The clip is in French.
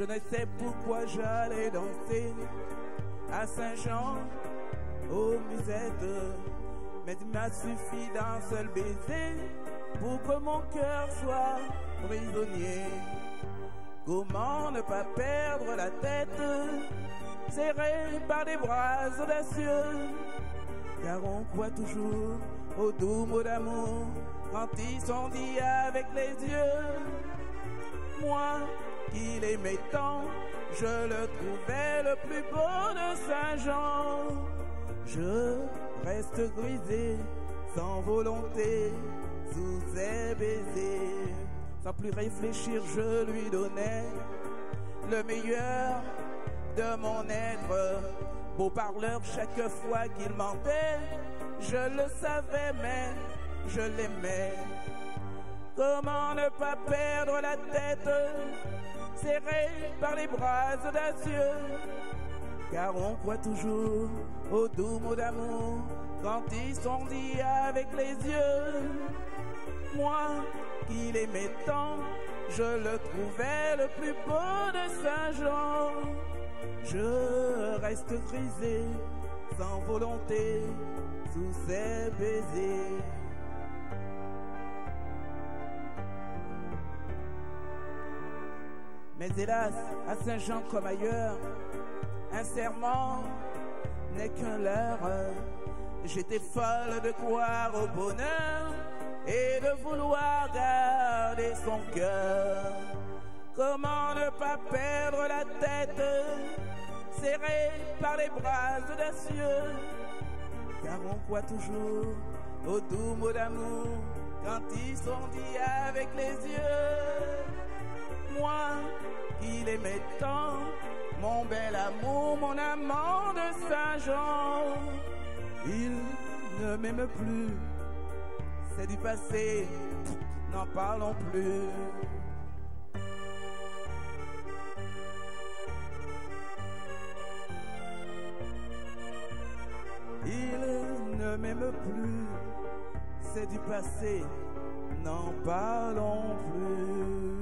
Je ne sais pourquoi j'allais danser à Saint-Jean, aux musettes. Mais il m'a suffi d'un seul baiser pour que mon cœur soit prisonnier. Comment ne pas perdre la tête, serré par des bras audacieux, car on croit toujours aux doux mots d'amour quand ils sont dits avec les yeux. Moi qui l'aimais tant, je le trouvais le plus beau de Saint-Jean. Je reste grisé, sans volonté, sous ses baisers. Sans plus réfléchir, je lui donnais le meilleur de mon être. Beau parleur, chaque fois qu'il mentait, je le savais, mais je l'aimais. Comment ne pas perdre la tête, serré par les bras audacieux, car on croit toujours aux doux mots d'amour quand ils sont dits avec les yeux. Moi qui l'aimais tant, je le trouvais le plus beau de Saint-Jean. Je reste grisé, sans volonté, sous ses baisers. Mais hélas, à Saint-Jean comme ailleurs, un serment n'est qu'un leurre. J'étais folle de croire au bonheur et de vouloir garder son cœur. Comment ne pas perdre la tête, serré par les bras audacieux, car on croit toujours aux doux mots d'amour quand ils sont dits avec les yeux. Moi qui l'aimais tant, mon bel amour, mon amant de Saint-Jean, il ne m'aime plus, c'est du passé, n'en parlons plus. Il ne m'aime plus, c'est du passé, n'en parlons plus.